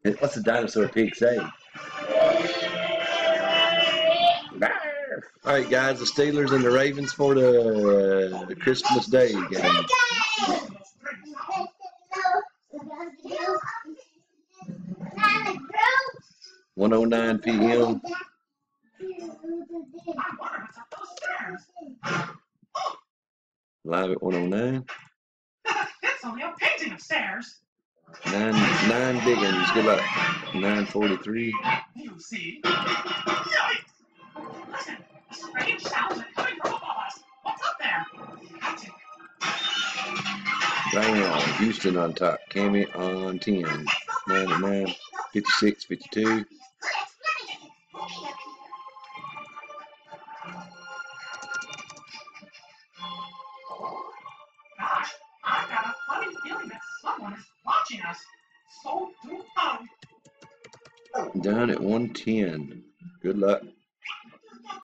What's the dinosaur pig say? All right, guys, the Steelers and the Ravens for the Christmas Day game. 1:09 p.m. Live at 1:09. It's only a painting of stairs. 9 diggings. Good luck. 9:43. You see? Yikes! Listen, strange sounds are coming from above us. What's up there? Attic. Bam. Houston on top. Cammy on 10. 99, 56, 52. Gosh, I've got a funny feeling that someone is watching us. So do I. Down at 110. Good luck.